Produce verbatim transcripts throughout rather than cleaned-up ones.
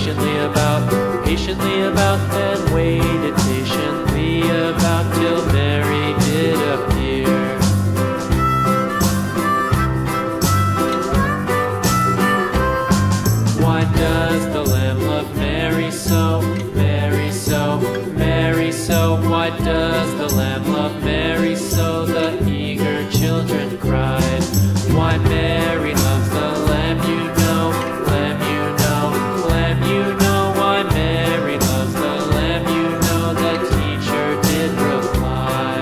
patiently about, patiently about, then waited patiently about till Mary did appear. Why does the lamb love Mary so, Mary so, Mary so? Why does the lamb love Mary so? The eager children cried. Why Mary loves the lamb, you know, lamb, you know, lamb, you know. Why Mary loves the lamb, you know, the teacher did reply.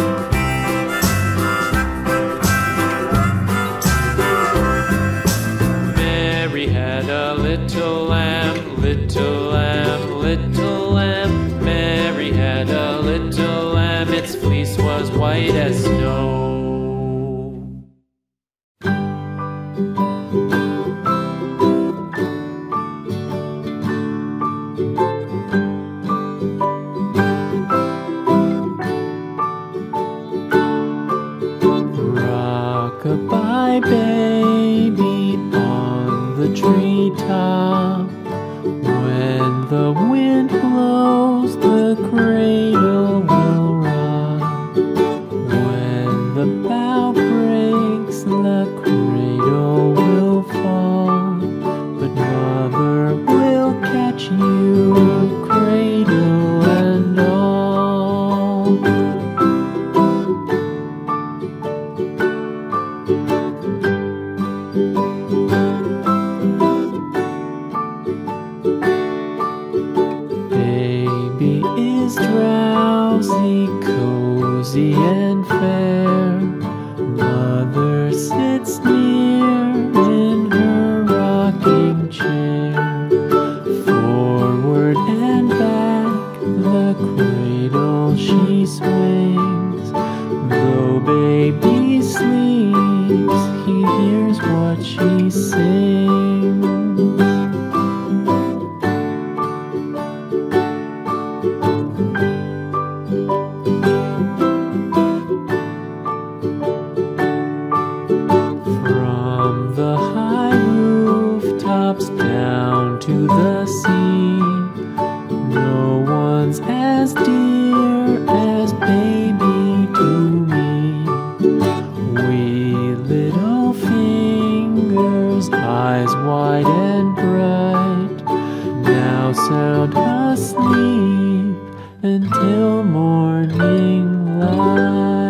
Mary had a little lamb, little lamb, little lamb. Mary had a little lamb, its fleece was white as snow. Rock-a-bye baby on the treetop. When the wind blows, the cradle will rock. When the bough breaks, the cradle will fall. But mother will catch you, cradle and all. Baby is drowsy, cozy and fair. Mother sits near in her rocking chair. Forward and back the cradle she swings. Though baby sleeps, he hears what she sings. From the high rooftops down to the sea, no one's as dear as baby to me. Wee little fingers, eyes wide and bright, now sound asleep until morning light.